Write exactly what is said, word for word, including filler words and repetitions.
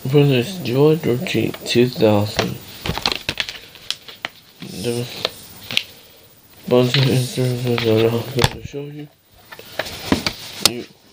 Brothers George or G two thousand. The bunch of instances that I'm going to show you. You